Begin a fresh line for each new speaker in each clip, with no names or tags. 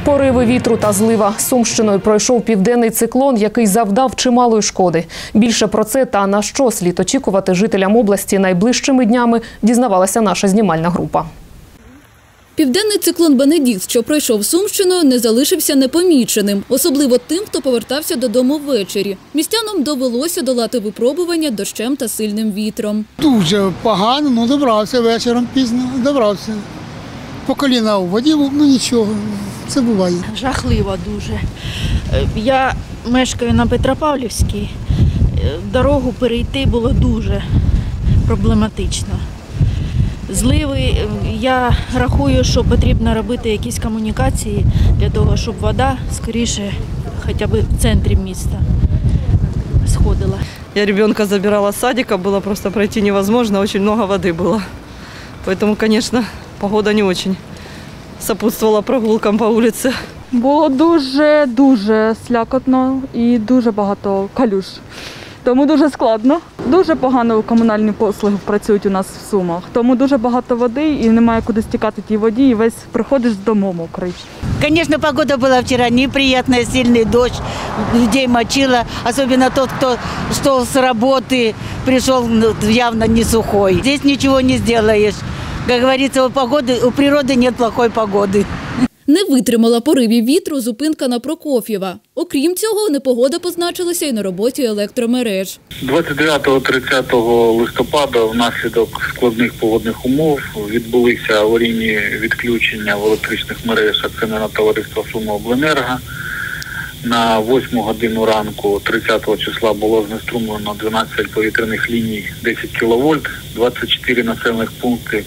Пориви вітру та злива. Сумщиною пройшов південний циклон, який завдав чималої шкоди. Більше про це та на що слід очікувати жителям області найближчими днями дізнавалася наша знімальна група.
Південний циклон «Бенедикт», що пройшов Сумщиною, не залишився непоміченим. Особливо тим, хто повертався додому ввечері. Містянам довелося долати випробування дощем та сильним вітром.
Дуже погано, але добрався вечором пізно, добрався. По коліна у воді, ну нічого, це буває.
Жахливо дуже. Я мешкаю на Петропавлівській. Дорогу перейти було дуже проблематично. Зливи, я рахую, що потрібно робити якісь комунікації для того, щоб вода скоріше хоча б в центрі міста сходила.
Я ребенка забирала с садика, было просто пройти невозможно, очень много воды было. Поэтому, конечно, погода не очень сопутствовала прогулкам по улице.
Було дуже слякотно і дуже багато калюж. Тому дуже складно. Дуже погано комунальні послуги працюють у нас в Сумах. Тому дуже багато води і немає куди стікати тій воді, і весь приходиш додому мокрий.
Конечно, погода была вчера неприятная, сильный дождь, людей мочило. Особенно тот, кто шел с работы, пришел явно не сухой. Здесь ничего не сделаешь. Как говорится, у природы нет плохой погоды.
Не витримала поривів вітру зупинка на Прокоф'єва. Окрім цього, непогода позначилася і на роботі електромереж.
29-30 листопада внаслідок складних погодних умов відбулися аварійні відключення в електричних мереж акціонерного товариства «Сумиобленерго». На 8 годину ранку 30 числа було знеструмлено 12 повітряних ліній 10 кВт, 24 населених пункти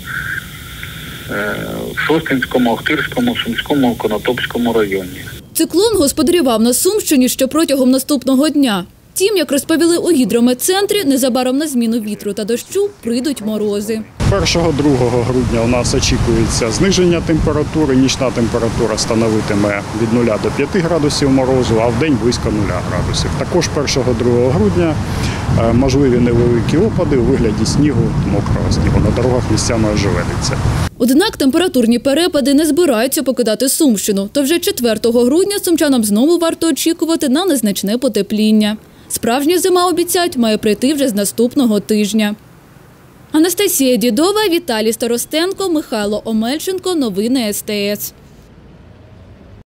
в Шостинському, Охтирському, Сумському, Конотопському районі.
Циклон господарював на Сумщині ще протягом наступного дня. Втім, як розповіли у гідрометцентрі, незабаром на зміну вітру та дощу прийдуть морози.
1-2 грудня у нас очікується зниження температури. Нічна температура становитиме від 0 до 5 градусів морозу, а в день близько 0 градусів. Також 1-2 грудня можливі невеликі опади у вигляді снігу, мокрого снігу. На дорогах місцями ожеледиться.
Однак температурні перепади не збираються покидати Сумщину. То вже 4 грудня сумчанам знову варто очікувати на незначне потепління. Справжня зима, обіцяють, має прийти вже з наступного тижня. Анастасія Дідова, Віталій Старостенко, Михайло Омельченко. Новини СТС.